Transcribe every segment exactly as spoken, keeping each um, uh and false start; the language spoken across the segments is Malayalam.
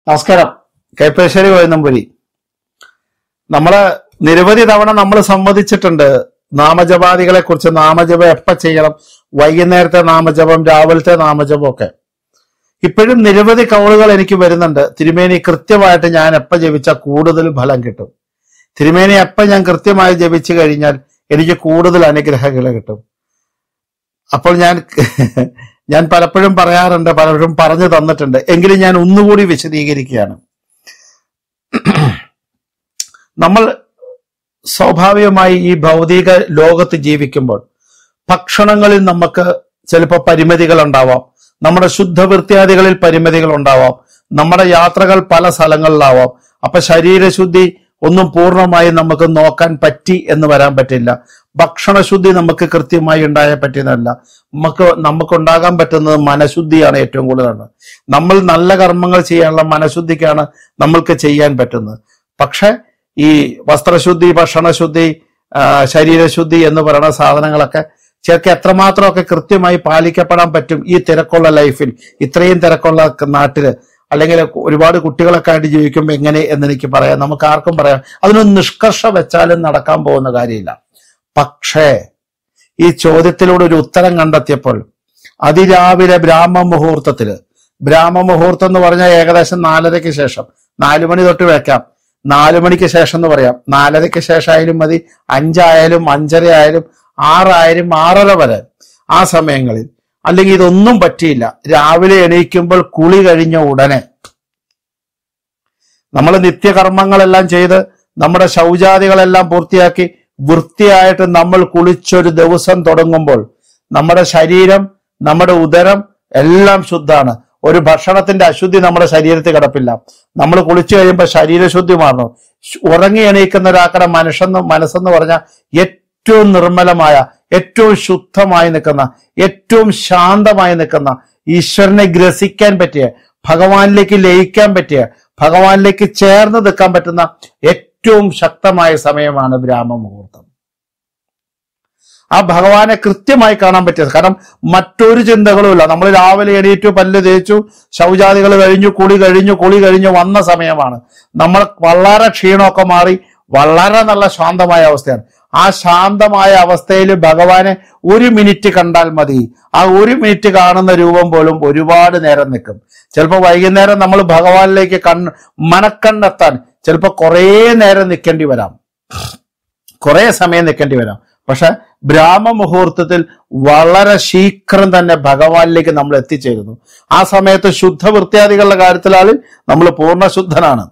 നമസ്കാരം. കൈപ്പേശ്ശേരി കോയന്നമ്പുരി. നമ്മള് നിരവധി തവണ നമ്മൾ സമ്മതിച്ചിട്ടുണ്ട് നാമജപാദികളെ കുറിച്ച്. നാമജപം എപ്പ ചെയ്യണം, വൈകുന്നേരത്തെ നാമജപം, രാവിലത്തെ നാമജപം ഒക്കെ. ഇപ്പോഴും നിരവധി കൗളുകൾ എനിക്ക് വരുന്നുണ്ട്. തിരുമേനി കൃത്യമായിട്ട് ഞാൻ എപ്പ ജപിച്ചാൽ കൂടുതൽ ഫലം കിട്ടും, തിരുമേനി എപ്പ ഞാൻ കൃത്യമായി ജപിച്ചു കഴിഞ്ഞാൽ എനിക്ക് കൂടുതൽ അനുഗ്രഹങ്ങൾ കിട്ടും. അപ്പോൾ ഞാൻ ഞാൻ പലപ്പോഴും പറയാറുണ്ട്, പലപ്പോഴും പറഞ്ഞു തന്നിട്ടുണ്ട്, എങ്കിലും ഞാൻ ഒന്നുകൂടി വിശദീകരിക്കുകയാണ്. നമ്മൾ സ്വാഭാവികമായി ഈ ഭൗതിക ലോകത്ത് ജീവിക്കുമ്പോൾ ഭക്ഷണങ്ങളിൽ നമുക്ക് ചിലപ്പോൾ പരിമിതികൾ ഉണ്ടാവാം, നമ്മുടെ ശുദ്ധവൃത്യാദികളിൽ പരിമിതികൾ ഉണ്ടാവാം, നമ്മുടെ യാത്രകൾ പല സ്ഥലങ്ങളിലാവാം. അപ്പൊ ശരീരശുദ്ധി ഒന്നും പൂർണ്ണമായി നമുക്ക് നോക്കാൻ പറ്റി എന്ന് വരാൻ പറ്റില്ല. ഭക്ഷണശുദ്ധി നമുക്ക് കൃത്യമായി ഉണ്ടായാൽ പറ്റുന്നതല്ല. നമുക്ക് നമുക്കുണ്ടാകാൻ പറ്റുന്നത് മനഃശുദ്ധിയാണ് ഏറ്റവും കൂടുതലാണ്. നമ്മൾ നല്ല കർമ്മങ്ങൾ ചെയ്യാനുള്ള മനഃശുദ്ധിക്കാണ് നമ്മൾക്ക് ചെയ്യാൻ പറ്റുന്നത്. പക്ഷെ ഈ വസ്ത്രശുദ്ധി, ഭക്ഷണശുദ്ധി, ശരീരശുദ്ധി എന്ന് പറയുന്ന സാധനങ്ങളൊക്കെ ചിലക്ക് എത്രമാത്രമൊക്കെ കൃത്യമായി പാലിക്കപ്പെടാൻ പറ്റും ഈ തിരക്കുള്ള ലൈഫിൽ, ഇത്രയും തിരക്കുള്ള നാട്ടില്, അല്ലെങ്കിൽ ഒരുപാട് കുട്ടികളൊക്കെ ആയിട്ട് ജീവിക്കുമ്പോൾ എങ്ങനെ എന്നെനിക്ക് പറയാം, നമുക്ക് ആർക്കും പറയാം. അതിനൊന്നും നിഷ്കർഷ വെച്ചാലും നടക്കാൻ പോകുന്ന കാര്യമില്ല. പക്ഷേ ഈ ചോദ്യത്തിലൂടെ ഒരു ഉത്തരം കണ്ടെത്തിയപ്പോൾ അതിരാവിലെ ബ്രാഹ്മ മുഹൂർത്തത്തില്, ബ്രാഹ്മ മുഹൂർത്തം എന്ന് പറഞ്ഞാൽ ഏകദേശം നാലരയ്ക്ക് ശേഷം, നാലു മണി തൊട്ട് വെക്കാം, നാലു മണിക്ക് ശേഷം എന്ന് പറയാം, നാലരയ്ക്ക് ശേഷം ആയാലും മതി, അഞ്ചായാലും അഞ്ചര ആയാലും ആറായാലും ആറര വരെ, ആ സമയങ്ങളിൽ. അല്ലെങ്കിൽ ഇതൊന്നും പറ്റിയില്ല, രാവിലെ എണീക്കുമ്പോൾ കുളി കഴിഞ്ഞ ഉടനെ നമ്മൾ നിത്യകർമ്മങ്ങളെല്ലാം ചെയ്ത് നമ്മുടെ ശൗചാദികളെല്ലാം പൂർത്തിയാക്കി വൃത്തിയായിട്ട് നമ്മൾ കുളിച്ചൊരു ദിവസം തുടങ്ങുമ്പോൾ നമ്മുടെ ശരീരം, നമ്മുടെ ഉദരം എല്ലാം ശുദ്ധാണ്. ഒരു ഭക്ഷണത്തിന്റെ അശുദ്ധി നമ്മുടെ ശരീരത്തിൽ കിടപ്പില്ല. നമ്മൾ കുളിച്ചു കഴിയുമ്പോൾ ശരീരശുദ്ധി മാറണം. ഉറങ്ങി എണീക്കുന്ന ഒരാക്കടെ മനസ്സെന്ന് മനസ്സെന്ന് പറഞ്ഞാൽ ഏറ്റവും നിർമ്മലമായ, ഏറ്റവും ശുദ്ധമായി നിൽക്കുന്ന, ഏറ്റവും ശാന്തമായി നിൽക്കുന്ന, ഈശ്വരനെ ഗ്രസിക്കാൻ പറ്റിയ, ഭഗവാനിലേക്ക് ലയിക്കാൻ പറ്റിയ, ഭഗവാനിലേക്ക് ചേർന്ന് നിൽക്കാൻ പറ്റുന്ന ഏറ്റവും ശക്തമായ സമയമാണ് ബ്രാഹ്മ മുഹൂർത്തം. ആ ഭഗവാനെ കൃത്യമായി കാണാൻ പറ്റിയത്. കാരണം മറ്റൊരു ചിന്തകളുമില്ല. നമ്മൾ രാവിലെ എണീറ്റു, പല്ല് തേച്ചു, ശൗചാദികൾ കഴിഞ്ഞു, കുളി കഴിഞ്ഞു, കുളി കഴിഞ്ഞു വന്ന സമയമാണ്. നമ്മൾ വളരെ ക്ഷീണമൊക്കെ മാറി വളരെ നല്ല ശാന്തമായ അവസ്ഥയാണ്. ആ ശാന്തമായ അവസ്ഥയിൽ ഭഗവാനെ ഒരു മിനിറ്റ് കണ്ടാൽ മതി. ആ ഒരു മിനിറ്റ് കാണുന്ന രൂപം പോലും ഒരുപാട് നേരം നിൽക്കും. ചിലപ്പോൾ വൈകുന്നേരം നമ്മൾ ഭഗവാനിലേക്ക് കണ്ണ് മനക്കണ്ണെത്താൻ ചിലപ്പോൾ കുറേ നേരം നിൽക്കേണ്ടി വരാം, കുറേ സമയം നിൽക്കേണ്ടി വരാം. പക്ഷെ ബ്രാഹ്മ മുഹൂർത്തത്തിൽ വളരെ ശീഘ്രം തന്നെ ഭഗവാനിലേക്ക് നമ്മൾ എത്തിച്ചേരുന്നു. ആ സമയത്ത് ശുദ്ധവൃത്യാദികളുടെ കാര്യത്തിലാണെങ്കിൽ നമ്മൾ പൂർണ്ണ ശുദ്ധനാണ്.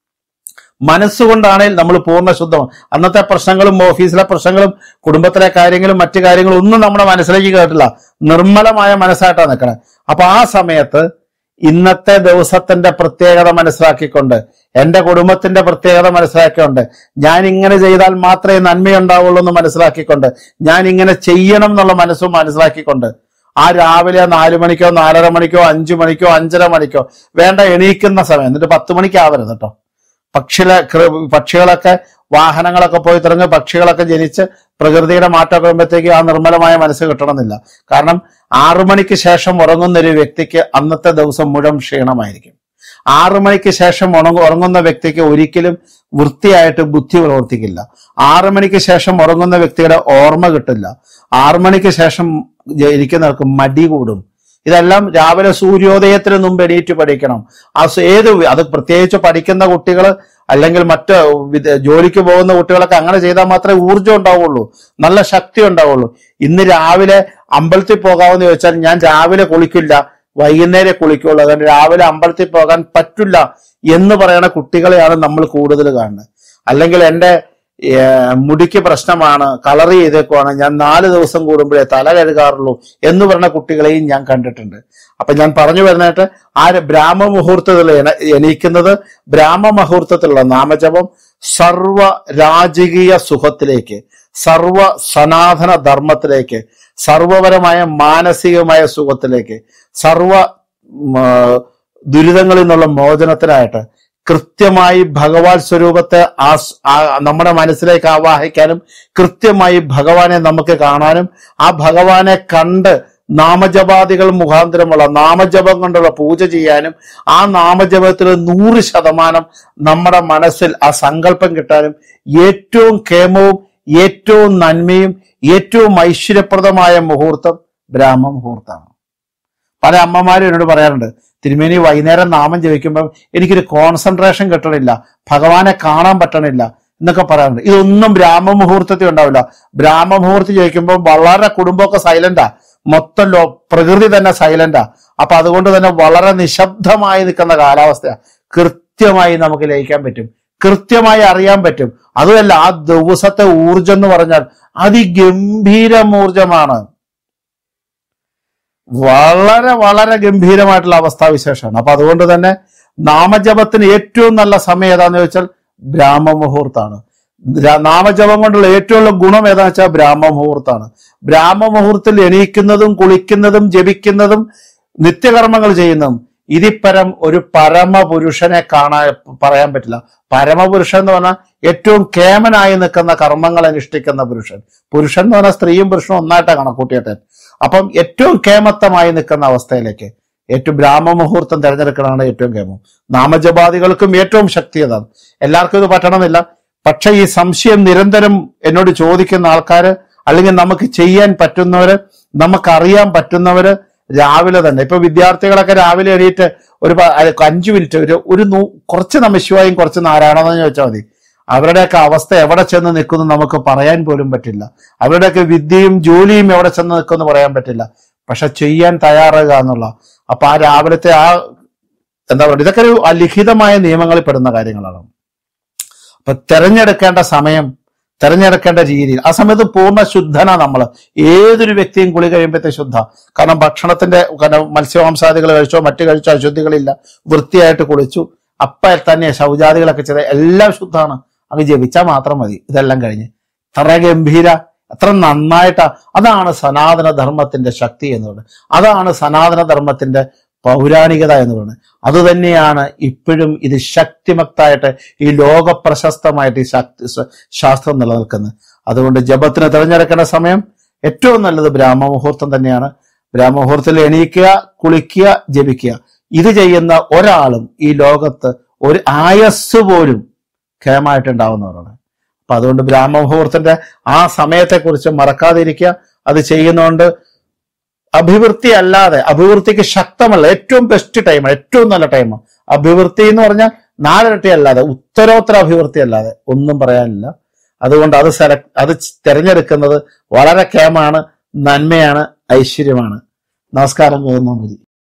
മനസ്സുകൊണ്ടാണെങ്കിൽ നമ്മൾ പൂർണ്ണ ശുദ്ധമാണ്. അന്നത്തെ പ്രശ്നങ്ങളും ഓഫീസിലെ പ്രശ്നങ്ങളും കുടുംബത്തിലെ കാര്യങ്ങളും മറ്റു കാര്യങ്ങളും ഒന്നും നമ്മുടെ മനസ്സിലേക്ക് കേട്ടില്ല. നിർമ്മലമായ മനസ്സായിട്ടാണ് നിൽക്കണേ. അപ്പൊ ആ സമയത്ത് ഇന്നത്തെ ദിവസത്തിന്റെ പ്രത്യേകത മനസ്സിലാക്കിക്കൊണ്ട്, എന്റെ കുടുംബത്തിന്റെ പ്രത്യേകത മനസ്സിലാക്കിക്കൊണ്ട്, ഞാൻ ഇങ്ങനെ ചെയ്താൽ മാത്രമേ നന്മയുണ്ടാവുള്ളൂ എന്ന് മനസ്സിലാക്കിക്കൊണ്ട്, ഞാൻ ഇങ്ങനെ ചെയ്യണം എന്നുള്ള മനസ്സും മനസ്സിലാക്കിക്കൊണ്ട്, ആ രാവിലെ നാലു മണിക്കോ നാലര മണിക്കോ അഞ്ചു മണിക്കോ അഞ്ചര മണിക്കോ വേണ്ട എണീക്കുന്ന സമയം, എന്നിട്ട് പത്ത് മണിക്കാവരുത് കേട്ടോ. പക്ഷികളെ പക്ഷികളൊക്കെ വാഹനങ്ങളൊക്കെ പോയി തുടങ്ങി, പക്ഷികളൊക്കെ ജനിച്ച് പ്രകൃതിയുടെ മാറ്റമൊക്കെ വരുമ്പോഴത്തേക്ക് ആ നിർമ്മലമായ മനസ്സ് കിട്ടണമെന്നില്ല. കാരണം ആറു മണിക്ക് ശേഷം ഉറങ്ങുന്ന ഒരു വ്യക്തിക്ക് അന്നത്തെ ദിവസം മുഴുവൻ ക്ഷീണമായിരിക്കും. ആറു മണിക്ക് ശേഷം ഉറങ്ങ ഉറങ്ങുന്ന വ്യക്തിക്ക് ഒരിക്കലും വൃത്തിയായിട്ട് ബുദ്ധി പ്രവർത്തിക്കില്ല. ആറു മണിക്ക് ശേഷം ഉറങ്ങുന്ന വ്യക്തിയുടെ ഓർമ്മ കിട്ടില്ല. ആറു മണിക്ക് ശേഷം ഇരിക്കുന്നവർക്ക് മടി കൂടും. ഇതെല്ലാം രാവിലെ സൂര്യോദയത്തിന് മുമ്പ് എണീറ്റ് പഠിക്കണം. ആ ഏത് അത് പ്രത്യേകിച്ച് പഠിക്കുന്ന കുട്ടികൾ അല്ലെങ്കിൽ മറ്റ് ജോലിക്ക് പോകുന്ന കുട്ടികളൊക്കെ അങ്ങനെ ചെയ്താൽ മാത്രമേ ഊർജ്ജം ഉണ്ടാവുള്ളൂ, നല്ല ശക്തി ഉണ്ടാവുള്ളൂ. ഇന്ന് രാവിലെ അമ്പലത്തിൽ പോകാമെന്ന് ചോദിച്ചാൽ ഞാൻ രാവിലെ കുളിക്കില്ല, വൈകുന്നേരം കുളിക്കുള്ളൂ, അതുകൊണ്ട് രാവിലെ അമ്പലത്തിൽ പോകാൻ പറ്റില്ല എന്ന് പറയുന്ന കുട്ടികളെയാണ് നമ്മൾ കൂടുതൽ കാണുന്നത്. അല്ലെങ്കിൽ എൻ്റെ മുടിക്ക് പ്രശ്നമാണ്, കളർ ചെയ്തേക്കുവാണ്, ഞാൻ നാല് ദിവസം കൂടുമ്പോഴേ തല കഴുകാറുള്ളൂ എന്ന് പറഞ്ഞ കുട്ടികളെയും ഞാൻ കണ്ടിട്ടുണ്ട്. അപ്പൊ ഞാൻ പറഞ്ഞു വരുന്നതായിട്ട് ആ ബ്രാഹ്മ മുഹൂർത്തത്തിൽ എണീക്കുന്നത്, ബ്രാഹ്മ മുഹൂർത്തത്തിലുള്ള നാമജപം സർവ രാജകീയ സുഖത്തിലേക്ക്, സർവ സനാതന ധർമ്മത്തിലേക്ക്, സർവപരമായ മാനസികമായ സുഖത്തിലേക്ക്, സർവ ദുരിതങ്ങളിൽ നിന്നുള്ള മോചനത്തിനായിട്ട് കൃത്യമായി ഭഗവാൻ സ്വരൂപത്തെ ആ നമ്മുടെ മനസ്സിലേക്ക് ആവാഹിക്കാനും കൃത്യമായി ഭഗവാനെ നമുക്ക് കാണാനും ആ ഭഗവാനെ കണ്ട് നാമജപാദികൾ മുഖാന്തരമുള്ള നാമജപം കൊണ്ടുള്ള പൂജ ചെയ്യാനും ആ നാമജപത്തിൽ നൂറ് ശതമാനം നമ്മുടെ മനസ്സിൽ ആ സങ്കല്പം കിട്ടാനും ഏറ്റവും ക്ഷേമവും ഏറ്റവും നന്മയും ഏറ്റവും ഐശ്വര്യപ്രദമായ മുഹൂർത്തം ബ്രാഹ്മ മുഹൂർത്തമാണ്. പല അമ്മമാരും എന്നോട് പറയാറുണ്ട്, തിരുമേനി വൈകുന്നേരം നാമം ജപിക്കുമ്പോൾ എനിക്കൊരു കോൺസെൻട്രേഷൻ കിട്ടണില്ല, ഭഗവാനെ കാണാൻ പറ്റണില്ല എന്നൊക്കെ പറയാറുണ്ട്. ഇതൊന്നും ബ്രാഹ്മ മുഹൂർത്തത്തിൽ ഉണ്ടാവില്ല. ബ്രാഹ്മ മുഹൂർത്തം ജപിക്കുമ്പോൾ വളരെ കുടുംബമൊക്കെ സൈലന്റാ, മൊത്തം ലോ പ്രകൃതി തന്നെ സൈലന്റാ. അപ്പൊ അതുകൊണ്ട് തന്നെ വളരെ നിശബ്ദമായി നിൽക്കുന്ന കാലാവസ്ഥയാ. കൃത്യമായി നമുക്ക് ലയിക്കാൻ പറ്റും, കൃത്യമായി അറിയാൻ പറ്റും. അതുമല്ല, ആ ദിവസത്തെ ഊർജം എന്ന് പറഞ്ഞാൽ അതിഗംഭീര ഊർജമാണ്. വളരെ വളരെ ഗംഭീരമായിട്ടുള്ള അവസ്ഥാവിശേഷമാണ്. അപ്പൊ അതുകൊണ്ട് തന്നെ നാമജപത്തിന് ഏറ്റവും നല്ല സമയം ഏതാന്ന് ചോദിച്ചാൽ ബ്രാഹ്മ മുഹൂർത്താണ്. നാമജപം കൊണ്ടുള്ള ഏറ്റവും ഗുണം ഏതാന്ന് വെച്ചാൽ ബ്രാഹ്മ മുഹൂർത്താണ്. ബ്രാഹ്മ മുഹൂർത്തത്തിൽ എണീക്കുന്നതും കുളിക്കുന്നതും ജപിക്കുന്നതും നിത്യകർമ്മങ്ങൾ ചെയ്യുന്നതും ഇതിപ്പരം ഒരു പരമപുരുഷനെ കാണാൻ പറയാൻ പറ്റില്ല. പരമപുരുഷൻ എന്ന് പറഞ്ഞാൽ ഏറ്റവും കേമനായി നിൽക്കുന്ന കർമ്മങ്ങൾ അനുഷ്ഠിക്കുന്ന പുരുഷൻ. പുരുഷൻ എന്ന് പറഞ്ഞാൽ സ്ത്രീയും പുരുഷനും ഒന്നായിട്ടാണ് കണക്കൂട്ടിയിട്ട്. അപ്പം ഏറ്റവും കേമത്തമായി നിൽക്കുന്ന അവസ്ഥയിലേക്ക് ഏറ്റവും ബ്രാഹ്മ മുഹൂർത്തം തിരഞ്ഞെടുക്കണതാണ് ഏറ്റവും കേമം. നാമജപാദികൾക്കും ഏറ്റവും ശക്തി അതാണ്. എല്ലാവർക്കും ഇത് പറ്റണമെന്നില്ല. പക്ഷെ ഈ സംശയം നിരന്തരം എന്നോട് ചോദിക്കുന്ന ആൾക്കാര്, അല്ലെങ്കിൽ നമുക്ക് ചെയ്യാൻ പറ്റുന്നവര്, നമുക്കറിയാൻ പറ്റുന്നവര് രാവിലെ തന്നെ, ഇപ്പൊ വിദ്യാർത്ഥികളൊക്കെ രാവിലെ എണീറ്റ് ഒരു അഞ്ചു മിനിറ്റ് ഒരു ഒരു കുറച്ച് നമശിവായും കുറച്ച് നാരായണമെന്ന് ചോദിച്ചാൽ മതി. അവരുടെയൊക്കെ അവസ്ഥ എവിടെ ചെന്ന് നിൽക്കുന്നു നമുക്ക് പറയാൻ പോലും പറ്റില്ല. അവരുടെയൊക്കെ വിദ്യയും ജോലിയും എവിടെ ചെന്ന് നിൽക്കുമെന്ന് പറയാൻ പറ്റില്ല. പക്ഷെ ചെയ്യാൻ തയ്യാറാകുക എന്നുള്ള, അപ്പൊ ആ രാവിലത്തെ ആ എന്താ പറയുക, ഇതൊക്കെ ഒരു അലിഖിതമായ നിയമങ്ങളിൽ പെടുന്ന കാര്യങ്ങളാണ്. അപ്പൊ തെരഞ്ഞെടുക്കേണ്ട സമയം, തെരഞ്ഞെടുക്കേണ്ട രീതിയിൽ ആ സമയത്ത് പൂർണ്ണ ശുദ്ധനാ നമ്മള്. ഏതൊരു വ്യക്തിയും കുളി കഴിയുമ്പോഴത്തെ ശുദ്ധ. കാരണം ഭക്ഷണത്തിന്റെ കാരണം മത്സ്യമാംസാദികൾ കഴിച്ചോ മറ്റു കഴിച്ചോ അശുദ്ധികളില്ല, വൃത്തിയായിട്ട് കുളിച്ചു, അപ്പ തന്നെ ശൗചാദികളൊക്കെ ചെയ്ത എല്ലാം ശുദ്ധമാണ്. അങ്ങ് ജപിച്ചാൽ മാത്രം മതി. ഇതെല്ലാം കഴിഞ്ഞ് എത്ര ഗംഭീര, എത്ര നന്നായിട്ടാ. അതാണ് സനാതന ധർമ്മത്തിന്റെ ശക്തി എന്ന് പറയുന്നത്. അതാണ് സനാതന ധർമ്മത്തിന്റെ പൗരാണികത എന്ന് പറയുന്നത്. അതുതന്നെയാണ് ഇപ്പോഴും ഇത് ശക്തിമത്തായിട്ട് ഈ ലോക പ്രശസ്തമായിട്ട് ഈ ശക്തി ശാസ്ത്രം നിലനിൽക്കുന്നത്. അതുകൊണ്ട് ജപത്തിന് തിരഞ്ഞെടുക്കേണ്ട സമയം ഏറ്റവും നല്ലത് ബ്രാഹ്മ മുഹൂർത്തം തന്നെയാണ്. ബ്രാഹ്മ മുഹൂർത്തത്തിൽ എണീക്കുക, കുളിക്കുക, ജപിക്കുക. ഇത് ചെയ്യുന്ന ഒരാളും ഈ ലോകത്ത് ഒരു ആയസ് പോലും ക്ഷേമമായിട്ടുണ്ടാവുന്നവരാണ്. അപ്പൊ അതുകൊണ്ട് ബ്രാഹ്മ മുഹൂർത്തത്തിന്റെ ആ സമയത്തെക്കുറിച്ച് മറക്കാതിരിക്കുക. അത് ചെയ്യുന്നതുകൊണ്ട് അഭിവൃദ്ധി അല്ലാതെ, അഭിവൃദ്ധിക്ക് ശക്തമല്ല, ഏറ്റവും ബെസ്റ്റ് ടൈം, ഏറ്റവും നല്ല ടൈം അഭിവൃദ്ധി എന്ന് പറഞ്ഞാൽ നാലിരട്ടി അല്ലാതെ, ഉത്തരോത്തര അഭിവൃദ്ധി അല്ലാതെ ഒന്നും പറയാനില്ല. അതുകൊണ്ട് അത് സെലക്ട് അത് തിരഞ്ഞെടുക്കുന്നത് വളരെ കേമാണ്, നന്മയാണ്, ഐശ്വര്യമാണ്. നമസ്കാരം.